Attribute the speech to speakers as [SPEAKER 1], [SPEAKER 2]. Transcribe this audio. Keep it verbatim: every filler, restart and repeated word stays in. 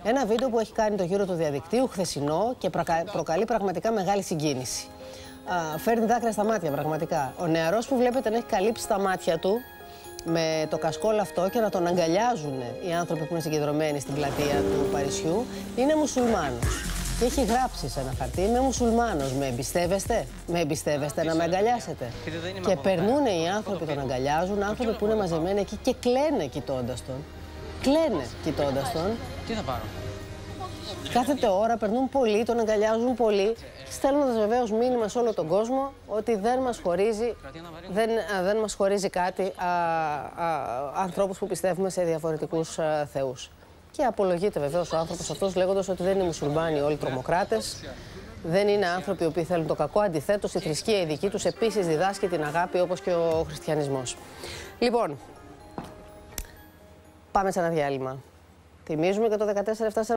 [SPEAKER 1] Ένα βίντεο που έχει κάνει το γύρο του διαδικτύου χθεσινό και προκαλεί πραγματικά μεγάλη συγκίνηση. Α, φέρνει δάκρυα στα μάτια, πραγματικά. Ο νεαρός που βλέπετε να έχει καλύψει τα μάτια του με το κασκόλ αυτό και να τον αγκαλιάζουν οι άνθρωποι που είναι συγκεντρωμένοι στην πλατεία του Παρισιού, είναι μουσουλμάνος. Και έχει γράψει σε ένα χαρτί: είμαι μουσουλμάνος. Με εμπιστεύεστε, με εμπιστεύεστε να με αγκαλιάσετε. Και περνούν οι άνθρωποι, τον αγκαλιάζουν, άνθρωποι που είναι μαζεμένοι εκεί και κλαίνε κοιτώντας τον. Κλαίνε κοιτώντας τον.
[SPEAKER 2] Τι θα πάρω.
[SPEAKER 1] Κάθε ώρα περνούν πολλοί, τον αγκαλιάζουν πολλοί, στέλνοντας βεβαίως μήνυμα σε όλο τον κόσμο ότι δεν μας χωρίζει, δεν, α, δεν μας χωρίζει κάτι α, α, ανθρώπους που πιστεύουμε σε διαφορετικούς α, θεούς. Και απολογείται βεβαίως ο άνθρωπος αυτός λέγοντας ότι δεν είναι μουσουλμάνοι όλοι τρομοκράτες, δεν είναι άνθρωποι οι οποίοι θέλουν το κακό, αντιθέτως η θρησκεία η δική τους επίσης διδάσκει την αγάπη όπως και ο χριστιανισμός. Λοιπόν, πάμε σε ένα διάλειμμα. Θυμίζουμε και το δεκατέσσερα επτά